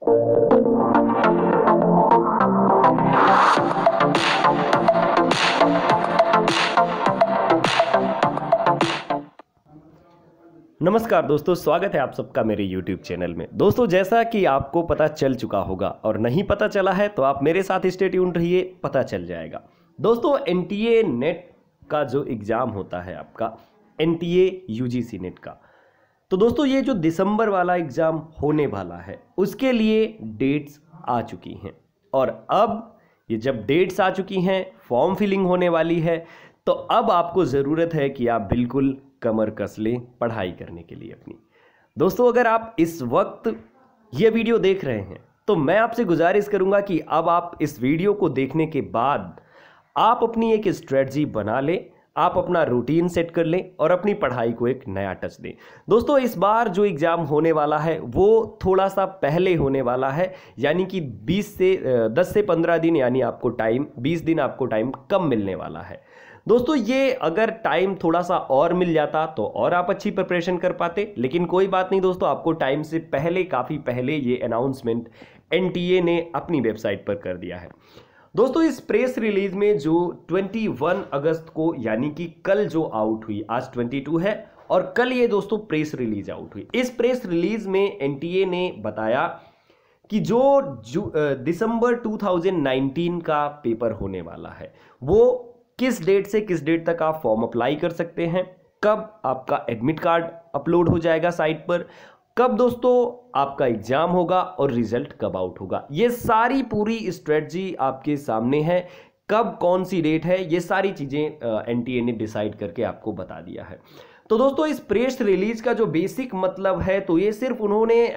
नमस्कार दोस्तों, स्वागत है आप सबका मेरे YouTube चैनल में। दोस्तों, जैसा कि आपको पता चल चुका होगा और नहीं पता चला है तो आप मेरे साथ स्टे ट्यून्ड रहिए, पता चल जाएगा। दोस्तों, NTA नेट का जो एग्ज़ाम होता है आपका, NTA UGC नेट का, तो दोस्तों ये जो दिसंबर वाला एग्ज़ाम होने वाला है उसके लिए डेट्स आ चुकी हैं। और अब ये जब डेट्स आ चुकी हैं, फॉर्म फिलिंग होने वाली है, तो अब आपको ज़रूरत है कि आप बिल्कुल कमर कस लें पढ़ाई करने के लिए अपनी। दोस्तों, अगर आप इस वक्त ये वीडियो देख रहे हैं तो मैं आपसे गुजारिश करूंगा कि अब आप इस वीडियो को देखने के बाद आप अपनी एक स्ट्रेटजी बना लें, आप अपना रूटीन सेट कर लें और अपनी पढ़ाई को एक नया टच दें। दोस्तों, इस बार जो एग्ज़ाम होने वाला है वो थोड़ा सा पहले होने वाला है, यानी कि 10 से 15 दिन, यानी आपको टाइम 20 दिन आपको टाइम कम मिलने वाला है। दोस्तों, ये अगर टाइम थोड़ा सा और मिल जाता तो और आप अच्छी प्रिपरेशन कर पाते, लेकिन कोई बात नहीं दोस्तों, आपको टाइम से पहले, काफ़ी पहले ये अनाउंसमेंट NTA ने अपनी वेबसाइट पर कर दिया है। दोस्तों, इस प्रेस रिलीज में जो 21 अगस्त को, यानी कि कल जो आउट हुई, आज 22 है और कल ये दोस्तों प्रेस रिलीज आउट हुई। इस प्रेस रिलीज में NTA ने बताया कि जो दिसंबर 2019 का पेपर होने वाला है वो किस डेट से किस डेट तक आप फॉर्म अप्लाई कर सकते हैं, कब आपका एडमिट कार्ड अपलोड हो जाएगा साइट पर, कब दोस्तों आपका एग्जाम होगा और रिजल्ट कब आउट होगा। ये सारी पूरी स्ट्रेटजी आपके सामने है। कब कौन सी डेट है, ये सारी चीज़ें NTA ने डिसाइड करके आपको बता दिया है। तो दोस्तों, इस प्रेस रिलीज का जो बेसिक मतलब है, तो ये सिर्फ उन्होंने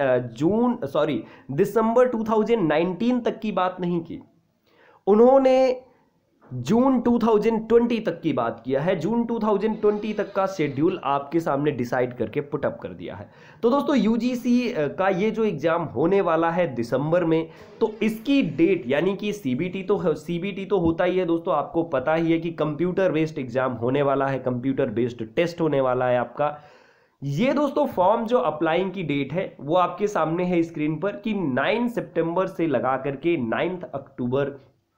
दिसंबर 2019 तक की बात नहीं की, उन्होंने जून 2020 तक की बात किया है। जून 2020 तक का शेड्यूल आपके सामने डिसाइड करके पुट अप कर दिया है। तो दोस्तों, UGC का ये जो एग्ज़ाम होने वाला है दिसंबर में, तो इसकी डेट, यानी कि CBT तो होता ही है दोस्तों, आपको पता ही है कि कंप्यूटर बेस्ड एग्ज़ाम होने वाला है, कंप्यूटर बेस्ड टेस्ट होने वाला है आपका। ये दोस्तों फॉर्म जो अप्लाइंग की डेट है वो आपके सामने है स्क्रीन पर कि 9 सितंबर से लगा करके 9 अक्टूबर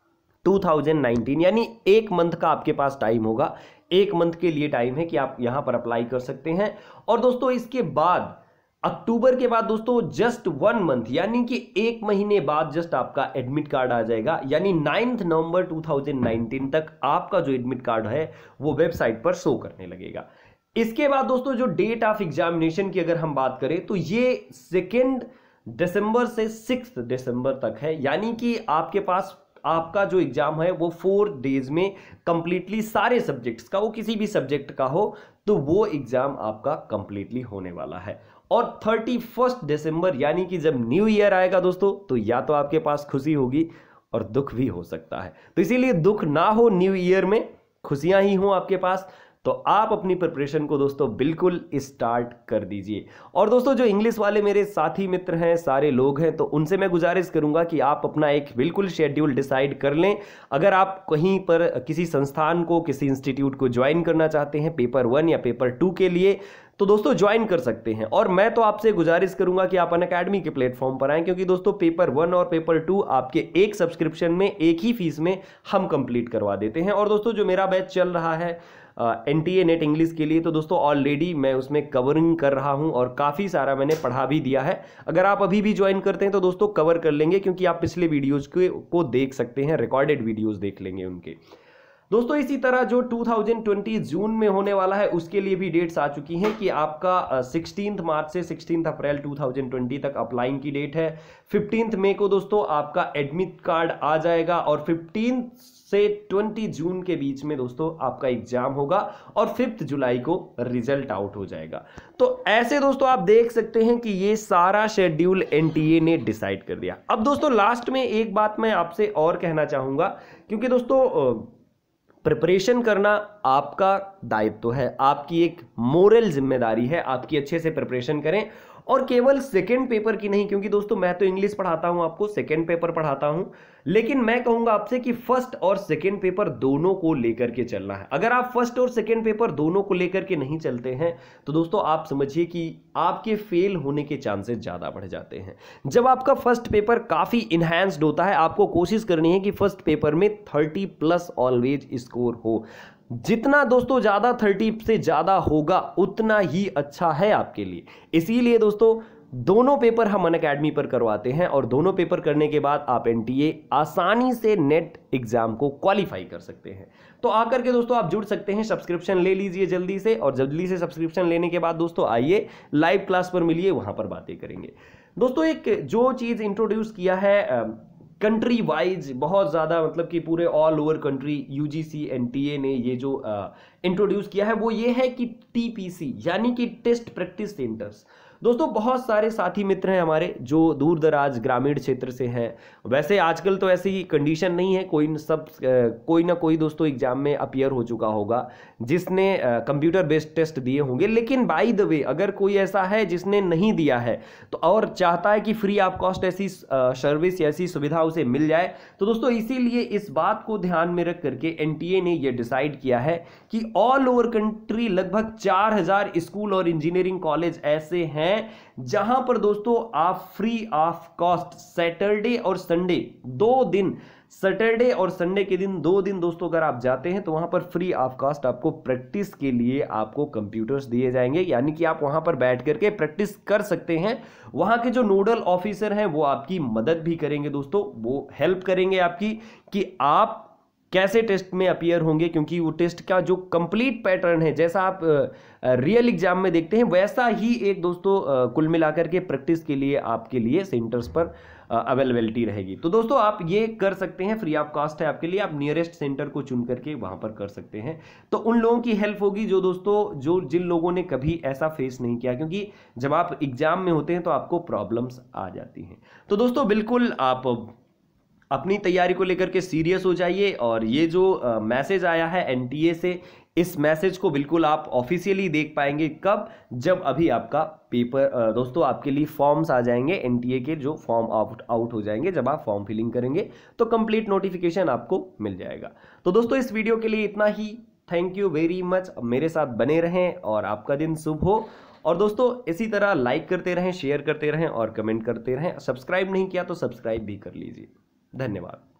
2019, यानी एक मंथ का आपके पास टाइम होगा। एक मंथ के लिए टाइम है कि आप यहां पर अप्लाई कर सकते हैं। और दोस्तों, इसके बाद अक्टूबर के बाद दोस्तों जस्ट 1 मंथ, यानी कि एक महीने बाद जस्ट आपका एडमिट कार्ड आ जाएगा, यानी 9 नवंबर 2019 तक आपका जो एडमिट कार्ड है वो वेबसाइट पर शो करने लगेगा। इसके बाद दोस्तों जो डेट ऑफ एग्जामिनेशन की अगर हम बात करें तो ये 2 दिसंबर से 6 दिसंबर तक है, यानी कि आपके पास आपका जो एग्जाम है वो 4 डेज में कंप्लीटली सारे सब्जेक्ट्स का, वो किसी भी सब्जेक्ट का हो तो वो एग्जाम आपका कंप्लीटली होने वाला है। और 31 दिसंबर, यानी कि जब न्यू ईयर आएगा दोस्तों, तो या तो आपके पास खुशी होगी और दुख भी हो सकता है। तो इसीलिए दुख ना हो न्यू ईयर में, खुशियां ही हो आपके पास, तो आप अपनी प्रिपरेशन को दोस्तों बिल्कुल स्टार्ट कर दीजिए। और दोस्तों, जो इंग्लिश वाले मेरे साथी मित्र हैं, सारे लोग हैं, तो उनसे मैं गुजारिश करूंगा कि आप अपना एक बिल्कुल शेड्यूल डिसाइड कर लें। अगर आप कहीं पर किसी संस्थान को, किसी इंस्टीट्यूट को ज्वाइन करना चाहते हैं पेपर 1 या पेपर 2 के लिए, तो दोस्तों ज्वाइन कर सकते हैं। और मैं तो आपसे गुजारिश करूंगा कि आप अनअकैडमी के प्लेटफॉर्म पर आएं, क्योंकि दोस्तों पेपर 1 और पेपर 2 आपके एक सब्सक्रिप्शन में, एक ही फीस में हम कंप्लीट करवा देते हैं। और दोस्तों, जो मेरा बैच चल रहा है NTA नेट इंग्लिश के लिए, तो दोस्तों ऑलरेडी मैं उसमें कवरिंग कर रहा हूं और काफ़ी सारा मैंने पढ़ा भी दिया है। अगर आप अभी भी ज्वाइन करते हैं तो दोस्तों कवर कर लेंगे, क्योंकि आप पिछले वीडियोज़ को देख सकते हैं, रिकॉर्डेड वीडियोज़ देख लेंगे उनके। दोस्तों, इसी तरह जो 2020 जून में होने वाला है उसके लिए भी डेट्स आ चुकी हैं कि आपका 16 मार्च से 16 अप्रैल 2020 तक अप्लाइंग की डेट है। 15 मई को दोस्तों आपका एडमिट कार्ड आ जाएगा और 15 से 20 जून के बीच में दोस्तों आपका एग्जाम होगा और 5 जुलाई को रिजल्ट आउट हो जाएगा। तो ऐसे दोस्तों आप देख सकते हैं कि ये सारा शेड्यूल NTA ने डिसाइड कर दिया। अब दोस्तों लास्ट में एक बात मैं आपसे और कहना चाहूंगा, क्योंकि दोस्तों प्रिपरेशन करना आपका दायित्व है, आपकी एक मोरल जिम्मेदारी है, आपकी अच्छे से प्रिपरेशन करें। और केवल सेकंड पेपर की नहीं, क्योंकि दोस्तों मैं तो इंग्लिश पढ़ाता हूं, आपको सेकंड पेपर पढ़ाता हूं, लेकिन मैं कहूंगा आपसे कि फर्स्ट और सेकंड पेपर दोनों को लेकर के चलना है। अगर आप फर्स्ट और सेकंड पेपर दोनों को लेकर के नहीं चलते हैं तो दोस्तों आप समझिए कि आपके फेल होने के चांसेस ज्यादा बढ़ जाते हैं। जब आपका फर्स्ट पेपर काफी इनहैंस्ड होता है, आपको कोशिश करनी है कि फर्स्ट पेपर में 30+ ऑलवेज स्कोर हो। जितना दोस्तों ज्यादा 30 से ज्यादा होगा उतना ही अच्छा है आपके लिए। इसीलिए दोस्तों दोनों पेपर हम अनअकैडमी पर करवाते हैं और दोनों पेपर करने के बाद आप एनटीए आसानी से नेट एग्जाम को क्वालिफाई कर सकते हैं। तो आकर के दोस्तों आप जुड़ सकते हैं, सब्सक्रिप्शन ले लीजिए जल्दी से, और जल्दी से सब्सक्रिप्शन लेने के बाद दोस्तों आइए लाइव क्लास पर मिलिए, वहां पर बातें करेंगे। दोस्तों एक जो चीज इंट्रोड्यूस किया है कंट्री वाइज बहुत ज़्यादा, मतलब कि पूरे all over country UGC NTA ने ये जो इंट्रोड्यूस किया है वो ये है कि टीपीसी यानी कि टेस्ट प्रैक्टिस सेंटर्स। दोस्तों बहुत सारे साथी मित्र हैं हमारे जो दूर दराज ग्रामीण क्षेत्र से हैं। वैसे आजकल तो ऐसी कंडीशन नहीं है, कोई ना कोई दोस्तों एग्जाम में अपीयर हो चुका होगा जिसने कंप्यूटर बेस्ड टेस्ट दिए होंगे। लेकिन बाय द वे अगर कोई ऐसा है जिसने नहीं दिया है तो और चाहता है कि फ्री ऑफ कॉस्ट ऐसी सर्विस, ऐसी सुविधा उसे मिल जाए, तो दोस्तों इसीलिए इस बात को ध्यान में रख करके एनटीए ने यह डिसाइड किया है कि ऑल ओवर कंट्री लगभग 4000 स्कूल और इंजीनियरिंग कॉलेज ऐसे हैं जहां पर दोस्तों आप फ्री ऑफ कॉस्ट सैटरडे और संडे 2 दिन, सैटरडे और संडे के दिन 2 दिन दोस्तों अगर आप जाते हैं तो वहां पर फ्री ऑफ कॉस्ट आपको प्रैक्टिस के लिए आपको कंप्यूटर्स दिए जाएंगे, यानी कि आप वहां पर बैठ करके प्रैक्टिस कर सकते हैं। वहां के जो नोडल ऑफिसर हैं वो आपकी मदद भी करेंगे दोस्तों, वो हेल्प करेंगे आपकी कि आप कैसे टेस्ट में अपीयर होंगे, क्योंकि वो टेस्ट का जो कंप्लीट पैटर्न है जैसा आप रियल एग्जाम में देखते हैं वैसा ही एक दोस्तों कुल मिलाकर के प्रैक्टिस के लिए आपके लिए सेंटर्स पर अवेलेबिलिटी रहेगी। तो दोस्तों आप ये कर सकते हैं, फ्री ऑफ कॉस्ट है आपके लिए, आप नियरेस्ट सेंटर को चुन करके वहां पर कर सकते हैं। तो उन लोगों की हेल्प होगी जो दोस्तों जिन लोगों ने कभी ऐसा फेस नहीं किया, क्योंकि जब आप एग्जाम में होते हैं तो आपको प्रॉब्लम्स आ जाती हैं। तो दोस्तों बिल्कुल आप अपनी तैयारी को लेकर के सीरियस हो जाइए, और ये जो मैसेज आया है एनटीए से, इस मैसेज को बिल्कुल आप ऑफिशियली देख पाएंगे कब, जब अभी आपका पेपर दोस्तों आपके लिए फॉर्म्स आ जाएंगे, एनटीए के जो फॉर्म आउट हो जाएंगे, जब आप फॉर्म फिलिंग करेंगे तो कंप्लीट नोटिफिकेशन आपको मिल जाएगा। तो दोस्तों इस वीडियो के लिए इतना ही, थैंक यू वेरी मच। मेरे साथ बने रहें और आपका दिन शुभ हो। और दोस्तों इसी तरह लाइक करते रहें, शेयर करते रहें और कमेंट करते रहें। सब्सक्राइब नहीं किया तो सब्सक्राइब भी कर लीजिए। धन्यवाद।